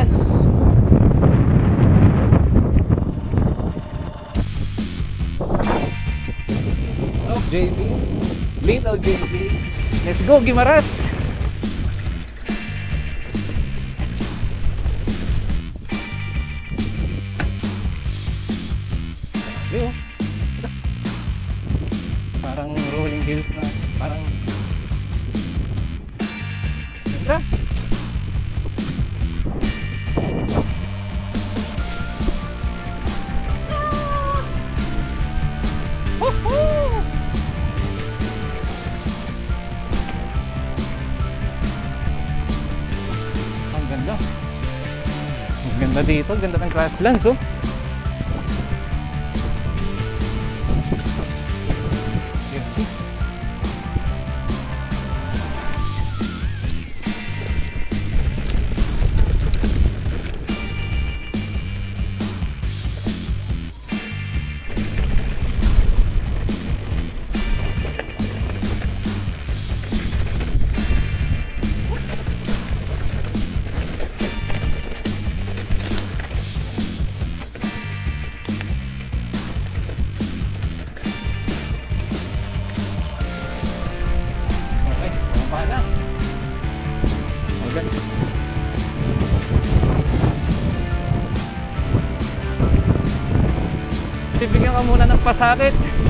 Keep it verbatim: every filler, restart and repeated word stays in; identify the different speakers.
Speaker 1: Gimaras. Oh, J B. Little J B. Let's go, Gimaras. Yo. Parang rolling hills na. Parang ganda. Woohoo! Ang ganda. Ang ganda dito. Ang ganda ng grasslands, oh. Bibigyan ka muna ng pasakit.